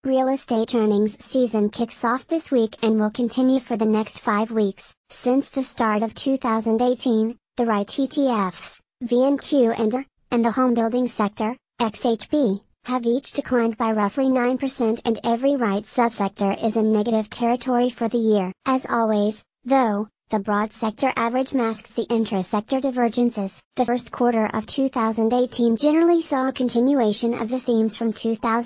Real estate earnings season kicks off this week and will continue for the next 5 weeks. Since the start of 2018, the REIT ETFs, VNQ and the home building sector, XHB, have each declined by roughly 9%, and every REIT subsector is in negative territory for the year. As always, though, the broad sector average masks the intra-sector divergences. The first quarter of 2018 generally saw a continuation of the themes from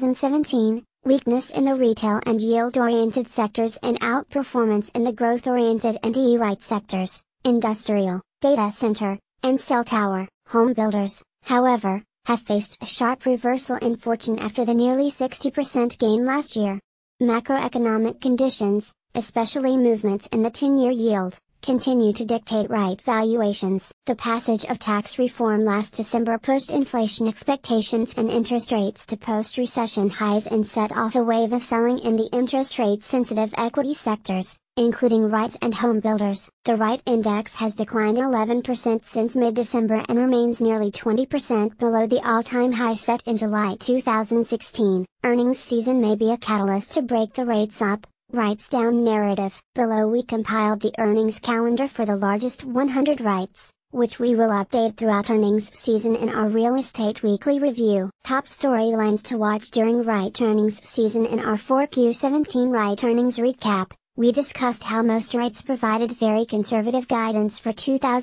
2017. Weakness in the retail and yield-oriented sectors and outperformance in the growth-oriented and REIT sectors, industrial, data center, and cell tower. Home builders, however, have faced a sharp reversal in fortune after the nearly 60% gain last year. Macroeconomic conditions, especially movements in the 10-year yield, continue to dictate REIT valuations. The passage of tax reform last December pushed inflation expectations and interest rates to post-recession highs and set off a wave of selling in the interest rate-sensitive equity sectors, including REITs and home builders. The REIT index has declined 11% since mid-December and remains nearly 20% below the all-time high set in July 2016. Earnings season may be a catalyst to break the rates up, REITs down narrative. Below we compiled the earnings calendar for the largest 100 REITs, which we will update throughout earnings season in our Real Estate Weekly Review. Top storylines to watch during REIT earnings season. In our 4Q17 REIT earnings recap, we discussed how most REITs provided very conservative guidance for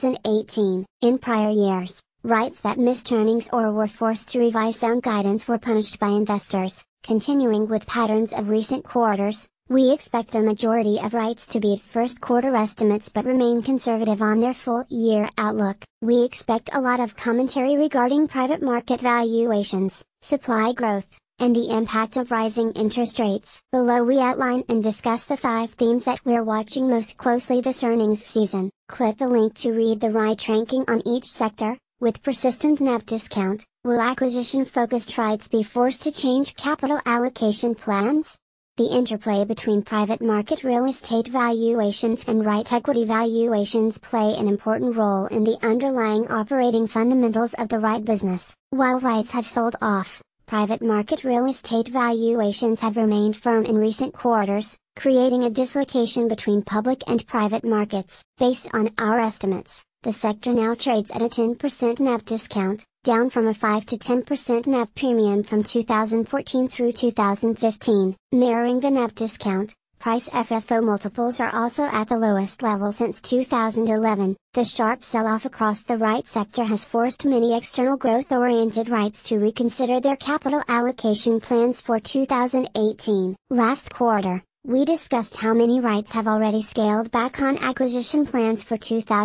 2018. In prior years, REITs that missed earnings or were forced to revise down guidance were punished by investors. Continuing with patterns of recent quarters, we expect a majority of REITs to beat first quarter estimates but remain conservative on their full year outlook. We expect a lot of commentary regarding private market valuations, supply growth, and the impact of rising interest rates. Below we outline and discuss the 5 themes that we're watching most closely this earnings season. Click the link to read the REIT ranking on each sector. With persistent NAV discount, will acquisition-focused REITs be forced to change capital allocation plans? The interplay between private market real estate valuations and REIT equity valuations play an important role in the underlying operating fundamentals of the REIT business. While REITs have sold off, private market real estate valuations have remained firm in recent quarters, creating a dislocation between public and private markets. Based on our estimates, the sector now trades at a 10% NAV discount, down from a 5 to 10% NAV premium from 2014 through 2015. Mirroring the NAV discount, price FFO multiples are also at the lowest level since 2011. The sharp sell-off across the REIT sector has forced many external growth-oriented REITs to reconsider their capital allocation plans for 2018. Last quarter, we discussed how many REITs have already scaled back on acquisition plans for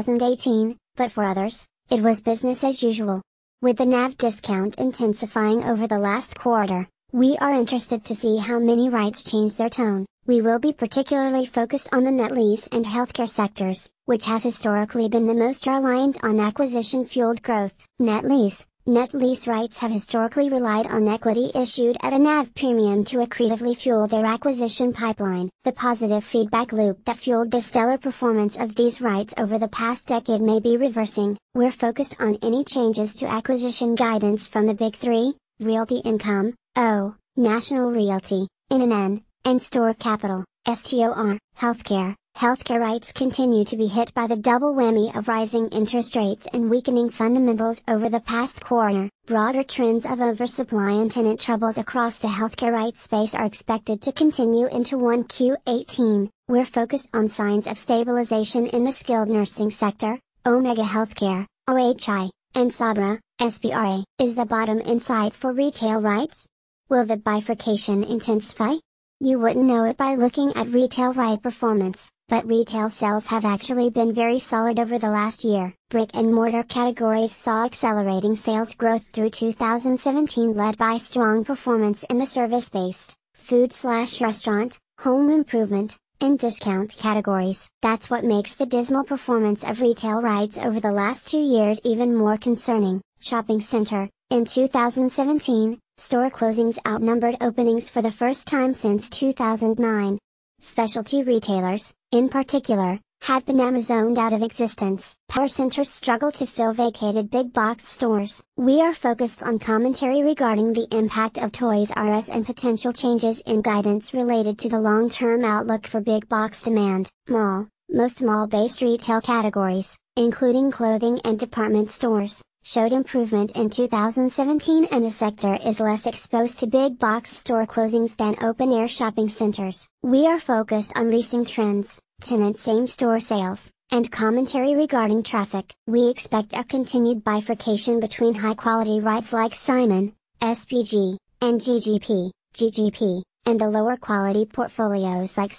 2018, but for others, it was business as usual. With the NAV discount intensifying over the last quarter, we are interested to see how many REITs change their tone. We will be particularly focused on the net lease and healthcare sectors, which have historically been the most reliant on acquisition-fueled growth. Net lease REITs have historically relied on equity issued at a NAV premium to accretively fuel their acquisition pipeline. The positive feedback loop that fueled the stellar performance of these REITs over the past decade may be reversing. We're focused on any changes to acquisition guidance from the Big Three, Realty Income, National Realty, NNN, and STORE Capital, STOR. Healthcare REITs continue to be hit by the double whammy of rising interest rates and weakening fundamentals over the past quarter. Broader trends of oversupply and tenant troubles across the healthcare REIT space are expected to continue into 1Q18. We're focused on signs of stabilization in the skilled nursing sector, Omega Healthcare, OHI, and Sabra, SBRA. Is the bottom in sight for retail REITs? Will the bifurcation intensify? You wouldn't know it by looking at retail REIT performance, but retail sales have actually been very solid over the last year. Brick and mortar categories saw accelerating sales growth through 2017 led by strong performance in the service-based, food/restaurant, home improvement, and discount categories. That's what makes the dismal performance of retail REITs over the last 2 years even more concerning. Shopping center. In 2017, store closings outnumbered openings for the first time since 2009. Specialty retailers, in particular, had been Amazoned out of existence. Power centers struggle to fill vacated big box stores. We are focused on commentary regarding the impact of Toys R Us and potential changes in guidance related to the long-term outlook for big box demand. Most mall-based retail categories, including clothing and department stores, showed improvement in 2017, and the sector is less exposed to big box store closings than open-air shopping centers. We are focused on leasing trends, tenant same-store sales, and commentary regarding traffic. We expect a continued bifurcation between high-quality REITs like Simon, SPG, and GGP, and the lower-quality portfolios like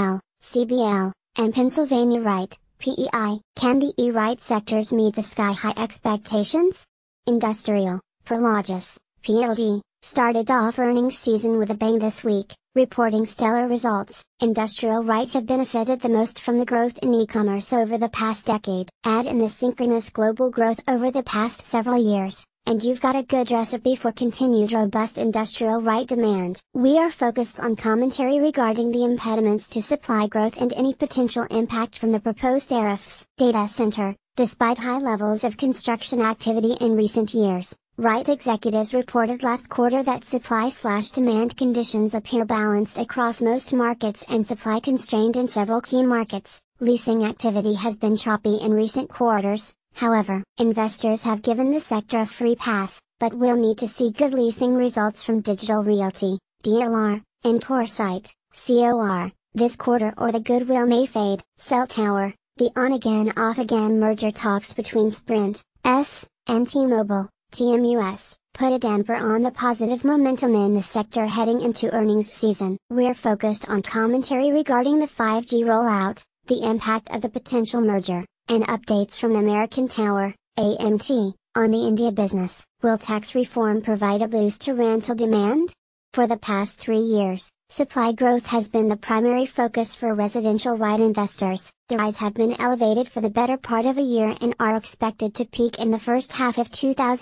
CBL, and Pennsylvania REIT, PEI. Can the REIT sectors meet the sky-high expectations? Industrial, Prologis, PLD, started off earnings season with a bang this week, reporting stellar results. Industrial REITs have benefited the most from the growth in e-commerce over the past decade. Add in the synchronous global growth over the past several years, and you've got a good recipe for continued robust industrial REIT demand. We are focused on commentary regarding the impediments to supply growth and any potential impact from the proposed tariffs. Data center. Despite high levels of construction activity in recent years, REIT executives reported last quarter that supply/demand conditions appear balanced across most markets and supply constrained in several key markets. Leasing activity has been choppy in recent quarters. However, investors have given the sector a free pass, but will need to see good leasing results from Digital Realty, DLR, and CoreSite, COR, this quarter, or the goodwill may fade. Cell tower. The on-again off-again merger talks between Sprint, and T-Mobile, TMUS, put a damper on the positive momentum in the sector heading into earnings season. We're focused on commentary regarding the 5G rollout, the impact of the potential merger, and updates from American Tower, AMT, on the India business. Will tax reform provide a boost to rental demand? For the past 3 years, supply growth has been the primary focus for residential REIT investors. The rise have been elevated for the better part of a year and are expected to peak in the first half of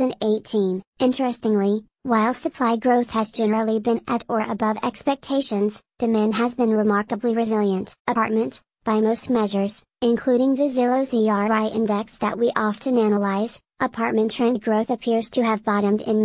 2018. Interestingly, while supply growth has generally been at or above expectations, demand has been remarkably resilient. Apartment, by most measures, including the Zillow ZRI index that we often analyze, apartment trend growth appears to have bottomed in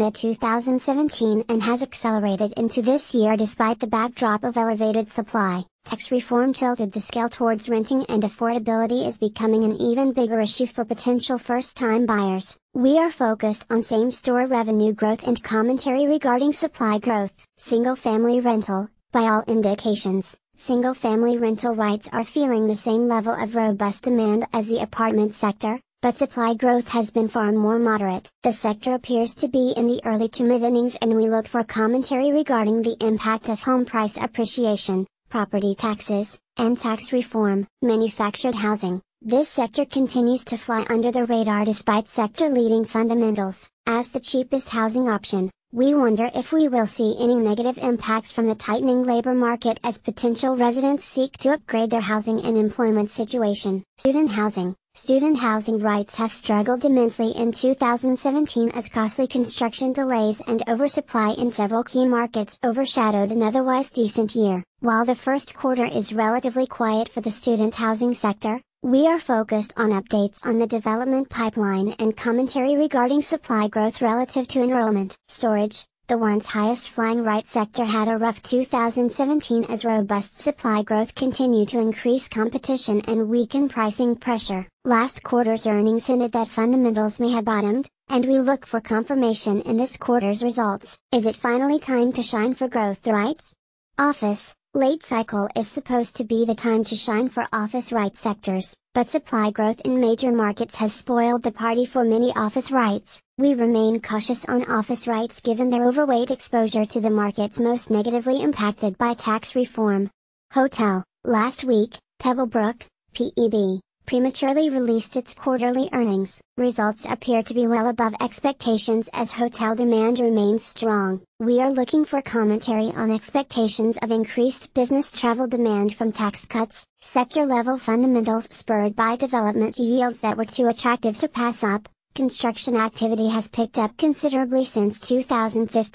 mid-2017 and has accelerated into this year despite the backdrop of elevated supply. Tax reform tilted the scale towards renting, and affordability is becoming an even bigger issue for potential first-time buyers. We are focused on same-store revenue growth and commentary regarding supply growth. Single-family rental. By all indications, single-family rental REITs are feeling the same level of robust demand as the apartment sector, but supply growth has been far more moderate. The sector appears to be in the early to mid-innings, and we look for commentary regarding the impact of home price appreciation, property taxes, and tax reform. Manufactured housing. This sector continues to fly under the radar despite sector-leading fundamentals. As the cheapest housing option, we wonder if we will see any negative impacts from the tightening labor market as potential residents seek to upgrade their housing and employment situation. Student housing. Student housing REITs have struggled immensely in 2017 as costly construction delays and oversupply in several key markets overshadowed an otherwise decent year. While the first quarter is relatively quiet for the student housing sector, we are focused on updates on the development pipeline and commentary regarding supply growth relative to enrollment. Storage. The once highest flying REIT sector had a rough 2017 as robust supply growth continued to increase competition and weaken pricing pressure. Last quarter's earnings hinted that fundamentals may have bottomed, and we look for confirmation in this quarter's results. Is it finally time to shine for growth REITs? Office. Late cycle is supposed to be the time to shine for office REIT sectors, but supply growth in major markets has spoiled the party for many office REITs. We remain cautious on office REITs given their overweight exposure to the markets most negatively impacted by tax reform. Hotel. Last week, Pebblebrook, PEB, prematurely released its quarterly earnings. Results appear to be well above expectations as hotel demand remains strong. We are looking for commentary on expectations of increased business travel demand from tax cuts, sector-level fundamentals spurred by development yields that were too attractive to pass up. Construction activity has picked up considerably since 2015,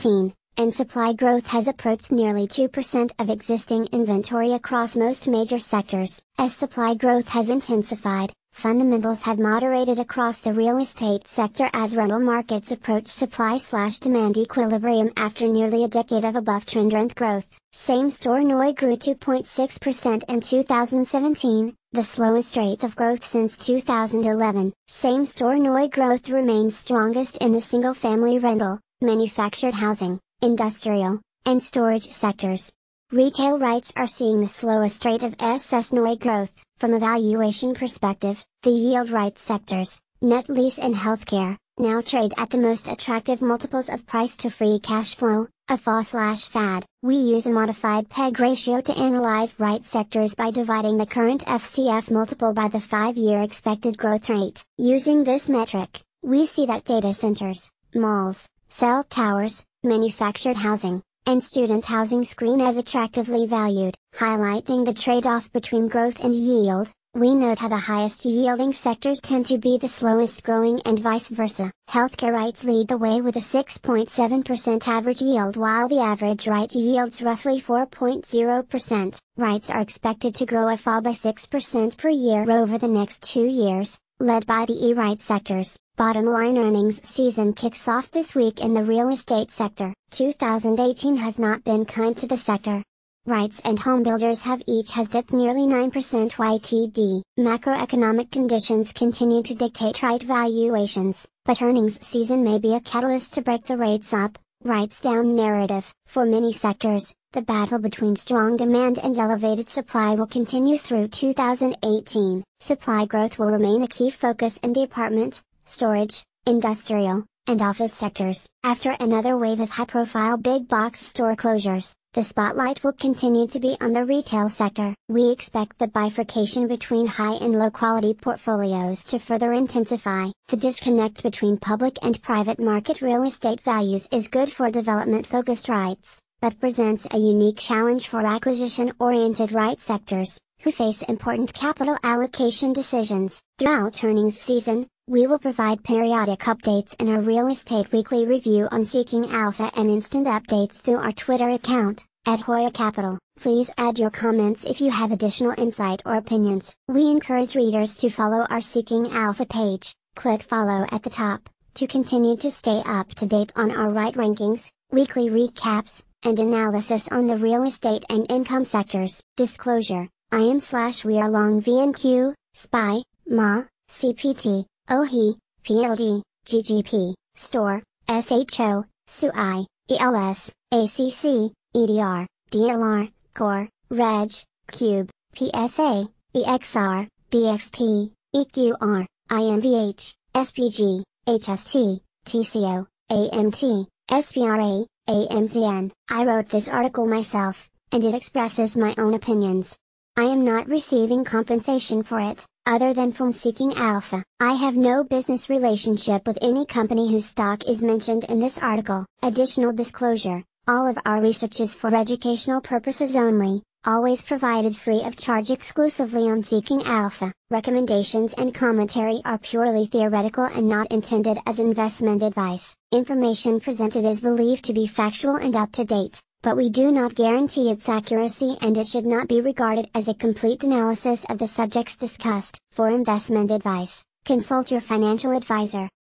and supply growth has approached nearly 2% of existing inventory across most major sectors. As supply growth has intensified, fundamentals have moderated across the real estate sector as rental markets approach supply/demand equilibrium after nearly a decade of above-trend rent growth. Same-store NOI grew 2.6% in 2017, the slowest rate of growth since 2011. Same-store NOI growth remains strongest in the single-family rental, manufactured housing, industrial, and storage sectors. Retail REITs are seeing the slowest rate of SSNOI growth. From a valuation perspective, the yield REIT sectors, net lease and healthcare, now trade at the most attractive multiples of price to free cash flow, a FA/FAD. We use a modified PEG ratio to analyze REIT sectors by dividing the current FCF multiple by the 5-year expected growth rate. Using this metric, we see that data centers, malls, cell towers, manufactured housing, and student housing screen as attractively valued. Highlighting the trade-off between growth and yield, we note how the highest yielding sectors tend to be the slowest growing and vice versa. Healthcare REITs lead the way with a 6.7% average yield while the average REIT yields roughly 4.0%. REITs are expected to grow FA by 6% per year over the next 2 years, led by the E-REIT sectors. Bottom line earnings season kicks off this week in the real estate sector. 2018 has not been kind to the sector. REITs and homebuilders have dipped nearly 9% YTD. Macroeconomic conditions continue to dictate REIT valuations, but earnings season may be a catalyst to break the rates up, REITs down narrative. For many sectors, the battle between strong demand and elevated supply will continue through 2018. Supply growth will remain a key focus in the apartment, storage, industrial, and office sectors. After another wave of high-profile big box store closures, the spotlight will continue to be on the retail sector. We expect the bifurcation between high and low quality portfolios to further intensify. The disconnect between public and private market real estate values is good for development-focused REITs, but presents a unique challenge for acquisition-oriented REIT sectors, who face important capital allocation decisions. Throughout earnings season, we will provide periodic updates in our Real Estate Weekly Review on Seeking Alpha and instant updates through our Twitter account, @Hoya Capital. Please add your comments if you have additional insight or opinions. We encourage readers to follow our Seeking Alpha page. Click follow at the top, to continue to stay up to date on our REIT rankings, weekly recaps, and analysis on the real estate and income sectors. Disclosure: I/we are long VNQ, SPY, MA, CPT, OHI, PLD, GGP, STORE, SHO, SUI, ELS, ACC, EDR, DLR, CORE, REG, CUBE, PSA, EXR, BXP, EQR, IMVH, SPG, HST, TCO, AMT, SPRA, AMZN. I wrote this article myself, and it expresses my own opinions. I am not receiving compensation for it, other than from Seeking Alpha. I have no business relationship with any company whose stock is mentioned in this article. Additional disclosure: all of our research is for educational purposes only, always provided free of charge exclusively on Seeking Alpha. Recommendations and commentary are purely theoretical and not intended as investment advice. Information presented is believed to be factual and up to date, but we do not guarantee its accuracy and it should not be regarded as a complete analysis of the subjects discussed. For investment advice, consult your financial advisor.